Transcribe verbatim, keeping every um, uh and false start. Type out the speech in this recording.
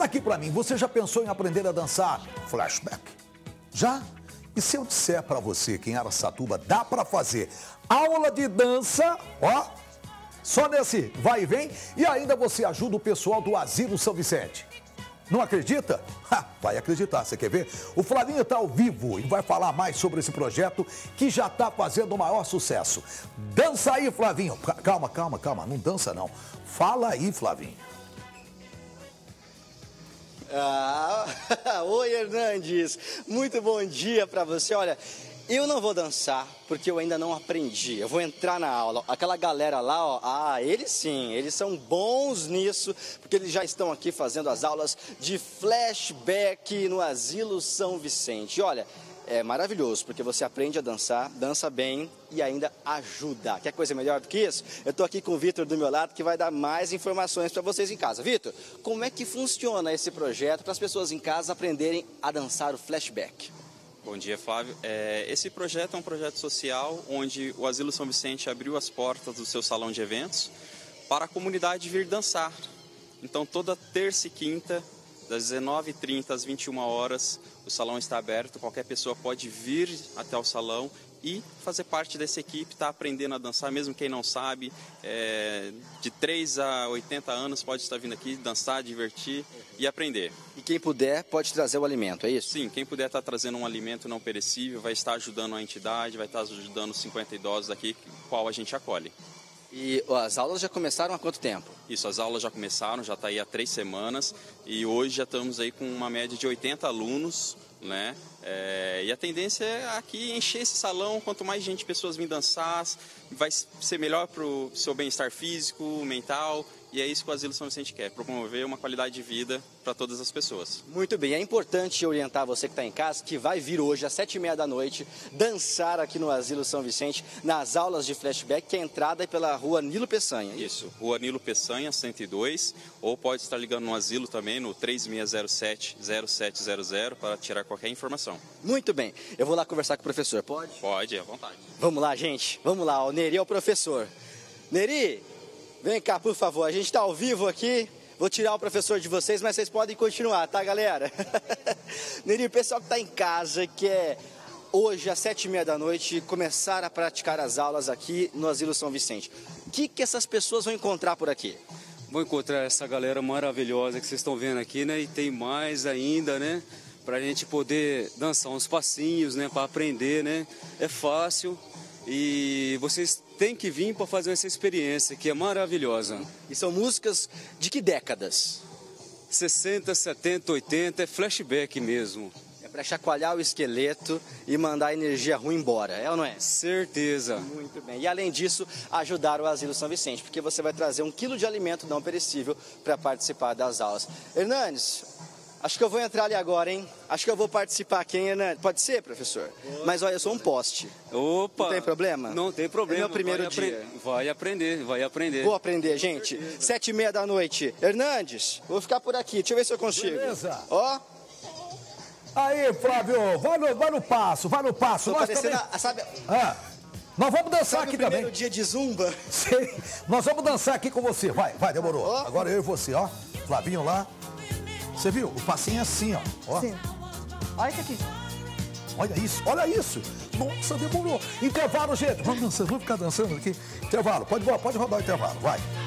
Conta aqui pra mim, você já pensou em aprender a dançar flashback? Já? E se eu disser pra você que em Araçatuba dá pra fazer aula de dança, ó, só nesse vai e vem, e ainda você ajuda o pessoal do Asilo São Vicente? Não acredita? Ha, vai acreditar, você quer ver? O Flavinho está ao vivo e vai falar mais sobre esse projeto que já está fazendo o maior sucesso. Dança aí, Flavinho. Calma, calma, calma, não dança não. Fala aí, Flavinho. Ah, oi, Hernandes. Muito bom dia para você. Olha, eu não vou dançar porque eu ainda não aprendi. Eu vou entrar na aula. Aquela galera lá, ó, ah, eles sim, eles são bons nisso, porque eles já estão aqui fazendo as aulas de flashback no Asilo São Vicente. E olha, é maravilhoso, porque você aprende a dançar, dança bem e ainda ajuda. Quer coisa melhor do que isso? Eu estou aqui com o Vitor do meu lado, que vai dar mais informações para vocês em casa. Vitor, como é que funciona esse projeto para as pessoas em casa aprenderem a dançar o flashback? Bom dia, Flávio. É, esse projeto é um projeto social onde o Asilo São Vicente abriu as portas do seu salão de eventos para a comunidade vir dançar. Então, toda terça e quinta, das dezenove e trinta às vinte e uma horas, o salão está aberto, qualquer pessoa pode vir até o salão e fazer parte dessa equipe, está aprendendo a dançar, mesmo quem não sabe, é, de três a oitenta anos pode estar vindo aqui dançar, divertir e aprender. E quem puder pode trazer o alimento, é isso? Sim, quem puder estar trazendo um alimento não perecível, vai estar ajudando a entidade, vai estar ajudando os cinquenta idosos aqui, qual a gente acolhe. E as aulas já começaram há quanto tempo? Isso, as aulas já começaram, já está aí há três semanas e hoje já estamos aí com uma média de oitenta alunos, né? É, e a tendência é aqui encher esse salão, quanto mais gente, pessoas virem dançar, vai ser melhor para o seu bem-estar físico, mental, e é isso que o Asilo São Vicente quer, promover uma qualidade de vida para todas as pessoas. Muito bem, é importante orientar você que está em casa, que vai vir hoje às sete e meia da noite, dançar aqui no Asilo São Vicente, nas aulas de flashback, que a entrada é pela rua Nilo Peçanha. Isso, rua Nilo Peçanha, cento e dois, ou pode estar ligando no asilo também, no três seis zero sete, zero sete zero zero, para tirar qualquer informação. Muito bem, eu vou lá conversar com o professor, pode? Pode, à vontade. Vamos lá, gente, vamos lá, o Neri é o professor. Neri, vem cá, por favor, a gente está ao vivo aqui, vou tirar o professor de vocês, mas vocês podem continuar, tá, galera? Neri, o pessoal que está em casa, que é hoje às sete e meia da noite, começar a praticar as aulas aqui no Asilo São Vicente. O que, que essas pessoas vão encontrar por aqui? Vou encontrar essa galera maravilhosa que vocês estão vendo aqui, né? E tem mais ainda, né? Pra gente poder dançar uns passinhos, né? Para aprender, né? É fácil e vocês têm que vir para fazer essa experiência que é maravilhosa. E são músicas de que décadas? sessenta, setenta, oitenta, é flashback mesmo. É para chacoalhar o esqueleto e mandar a energia ruim embora, é ou não é? Certeza. Muito bem. E além disso, ajudar o Asilo São Vicente, porque você vai trazer um quilo de alimento não perecível para participar das aulas. Hernandes, acho que eu vou entrar ali agora, hein? Acho que eu vou participar aqui, hein, Hernandes? Pode ser, professor? Opa. Mas olha, eu sou um poste. Opa! Não tem problema? Não tem problema. É meu primeiro vai dia. Apre... Vai aprender, vai aprender. Vou aprender, gente. Sete e meia da noite. Hernandes, vou ficar por aqui. Deixa eu ver se eu consigo. Beleza. Ó. Aí, Flávio, vai no, vai no passo, vai no passo. Tô Nós parecendo, também... a, sabe... Ah, nós vamos dançar Sabe aqui o primeiro também. dia de zumba? Sim, nós vamos dançar aqui com você. Vai, vai, demorou. Ó. Agora eu e você, ó. Flavinho lá. Você viu? O passinho é assim, ó. ó. Sim. Olha isso aqui. Olha isso, olha isso. Nossa, demorou. Intervalo, gente. Vamos dançar, vamos ficar dançando aqui. Intervalo, pode, pode rodar o intervalo, vai.